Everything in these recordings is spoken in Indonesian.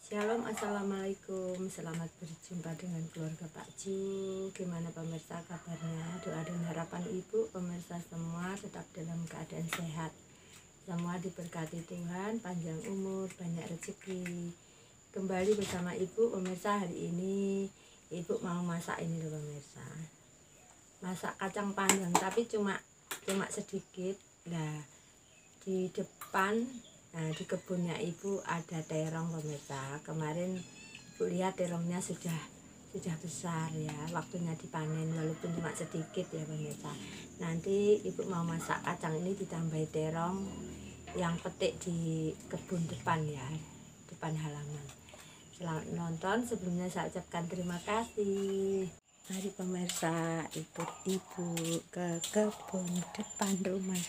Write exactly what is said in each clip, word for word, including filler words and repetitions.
Shalom, assalamualaikum, selamat berjumpa dengan keluarga Pak Ju. Gimana pemirsa kabarnya? Doa dan harapan ibu pemirsa semua tetap dalam keadaan sehat, semua diberkati Tuhan, panjang umur, banyak rezeki. Kembali bersama ibu pemirsa. Hari ini ibu mau masak ini loh pemirsa, masak kacang panjang tapi cuma cuma sedikit. Nah, di depan, nah di kebunnya ibu ada terong pemirsa. Kemarin ibu lihat terongnya sudah sudah besar ya, waktunya dipanen walaupun cuma sedikit ya pemirsa. Nanti ibu mau masak kacang ini ditambahi terong yang petik di kebun depan ya, depan halaman. Selamat menonton, sebelumnya saya ucapkan terima kasih. Mari pemirsa ikut ibu ke kebun depan rumah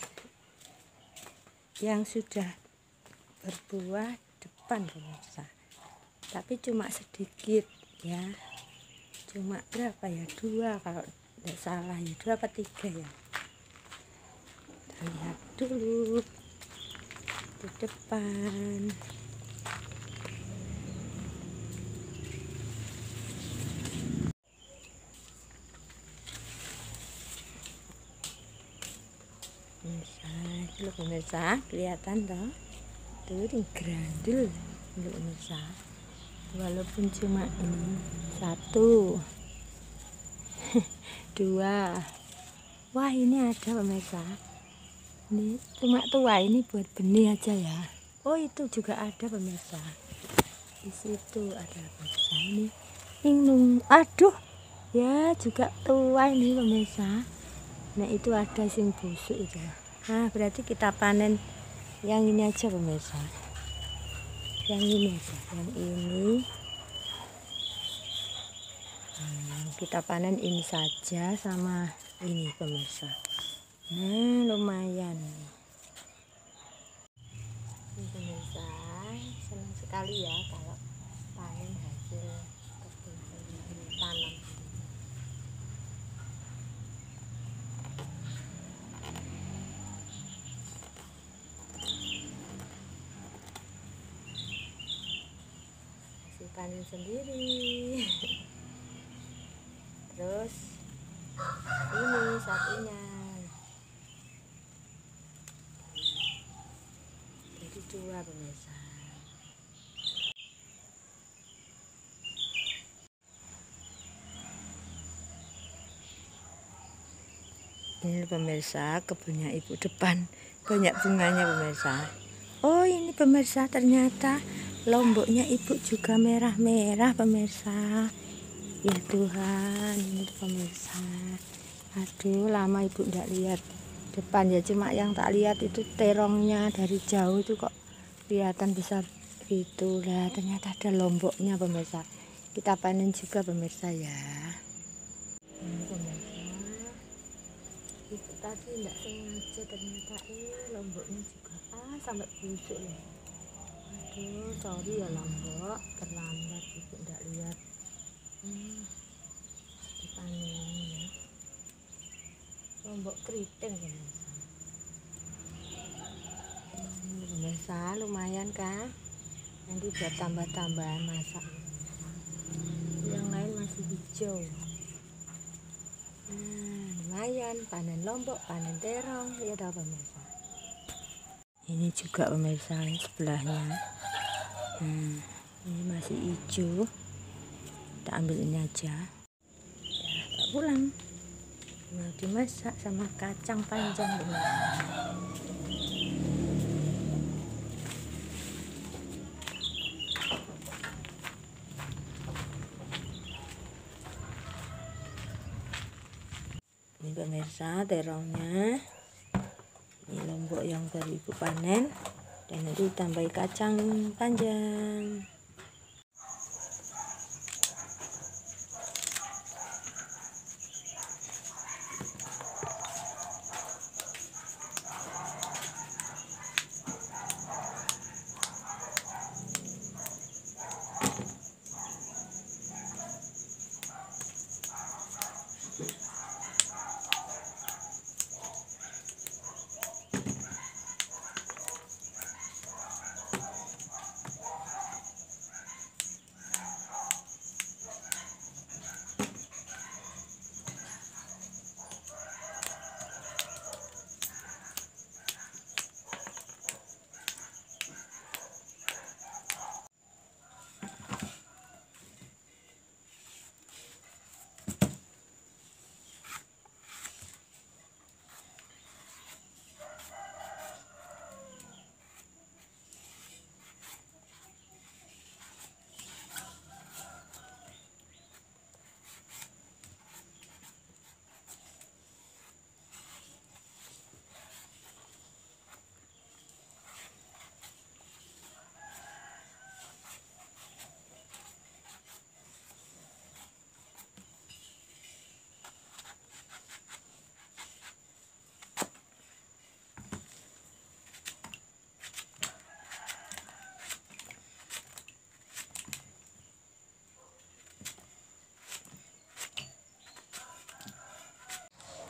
yang sudah berbuah depan pemirsa, tapi cuma sedikit ya, cuma berapa ya, dua kalau tidak salah ya, dua apa tiga ya. Kita lihat dulu di depan. Pemirsa, itu loh pemirsa, kelihatan toh, tuh ini grandul ini pemirsa. Walaupun cuma ini satu dua, wah ini ada pemirsa, ini cuma tua, ini buat benih aja ya. Oh itu juga ada pemirsa, di situ ada pemirsa, ini inung, aduh ya juga tua ini pemirsa. Nah itu ada sing busuk itu. Nah berarti kita panen yang ini aja pemirsa, yang ini aja, yang ini. Nah, kita panen ini saja sama ini pemirsa. Nah lumayan ini pemirsa, senang sekali ya kalau panen hasil kebun sendiri, tanam. Hasil panen sendiri. Terus ini satunya, jadi dua pemirsa. Ini pemirsa kebunnya ibu depan, banyak bunganya pemirsa. Oh ini pemirsa, ternyata lomboknya ibu juga merah-merah pemirsa. Ya Tuhan, ini pemirsa. Aduh lama ibu tidak lihat depan ya, cuma yang tak lihat itu terongnya dari jauh itu kok kelihatan besar gitu lah. Ternyata ada lomboknya pemirsa. Kita panen juga pemirsa ya. Ini pemirsa, itu tadi tidak sengaja ternyata eh lomboknya juga ah sampai busuk loh. Aduh sorry ya lombok, terlambat ibu tidak lihat. Hmm, dipanen ya, lombok keriting pemirsa. Hmm, pemirsa lumayan kan, nanti buat tambah-tambahan masak. Yang lain masih hijau. Nah lumayan, panen lombok, panen terong ya dah pemirsa. Ini juga pemirsa sebelahnya. Nah ini masih hijau, kita ambil ini aja ya, tak pulang mau dimasak sama kacang panjang pemirsa. Ini pemirsa terongnya, ini lombok yang baru ibu panen, dan nanti tambahi kacang panjang.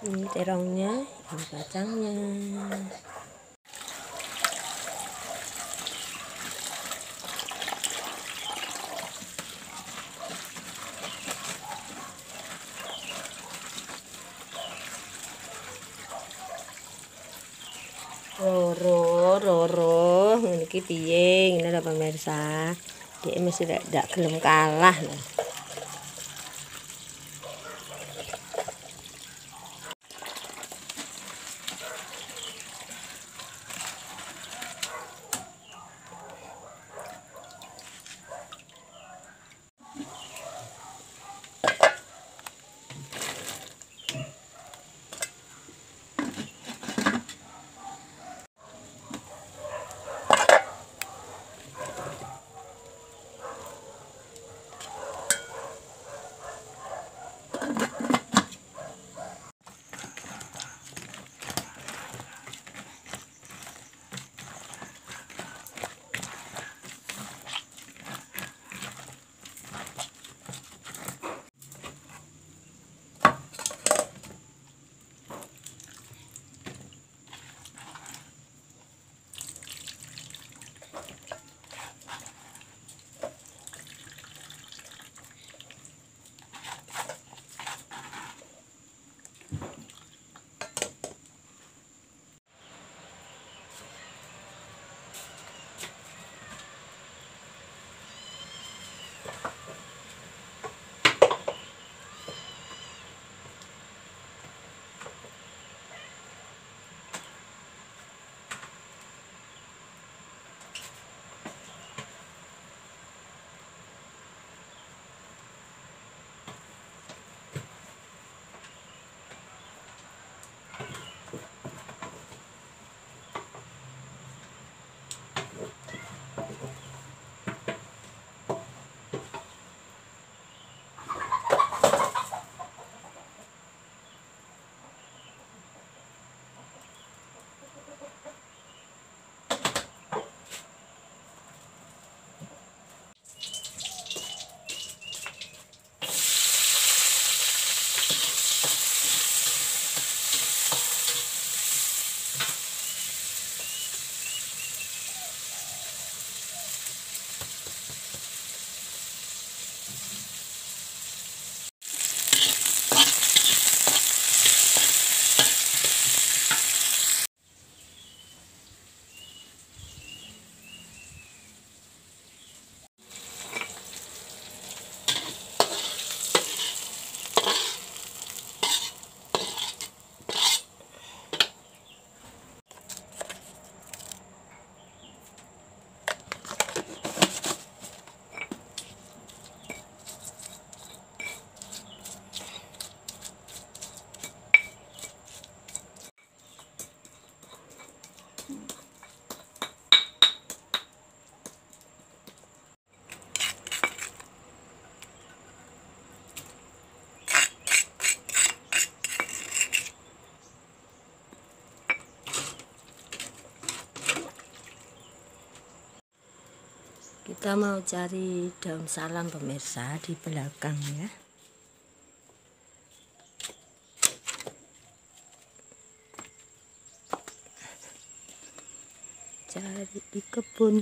Ini terongnya, ini kacangnya. Roro, roro, ini piye, ini ada pemirsa. Dia masih tidak gelem kalah loh. Kita mau cari daun salam pemirsa di belakang ya. Cari di kebun.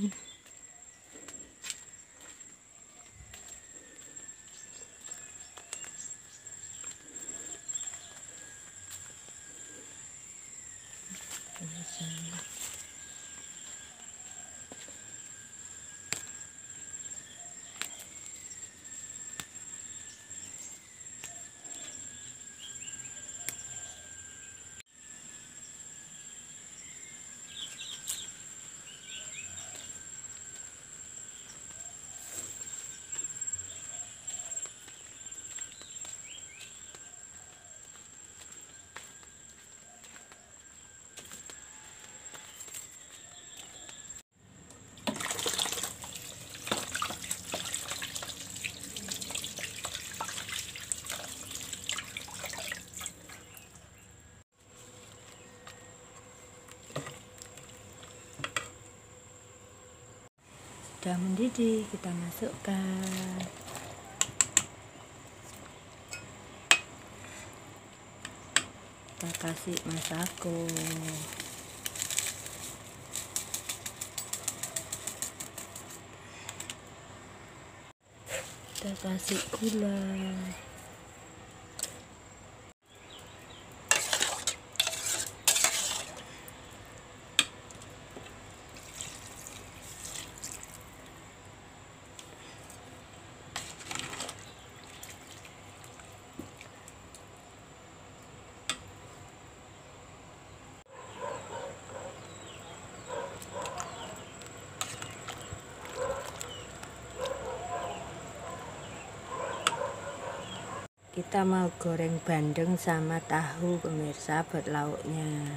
Sudah mendidih, kita masukkan. kita kasih masako, kita kasih gula, kita mau goreng bandeng sama tahu pemirsa buat lauknya.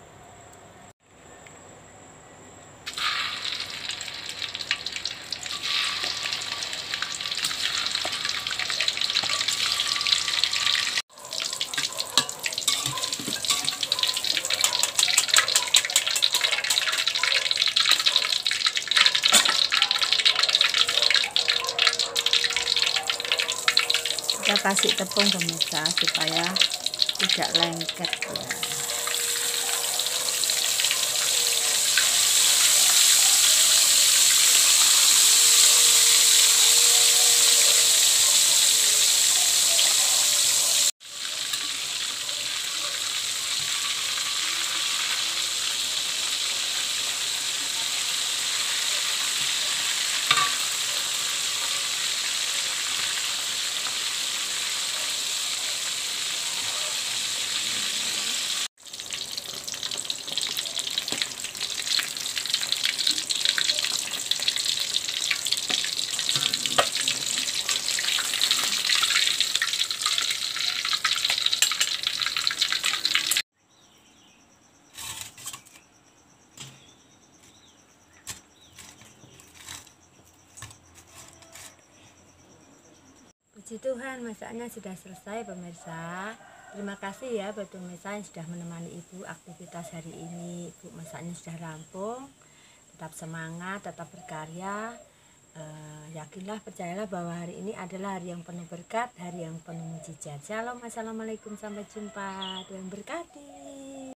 Kita kasih tepung pemirsa supaya tidak lengket ya. Puji Tuhan, masaknya sudah selesai pemirsa. Terima kasih ya buat pemirsa yang sudah menemani ibu aktivitas hari ini. Ibu masaknya sudah rampung. Tetap semangat, tetap berkarya. e, Yakinlah, percayalah bahwa hari ini adalah hari yang penuh berkat, hari yang penuh mujizat. Shalom, assalamualaikum, sampai jumpa. Tuhan berkati.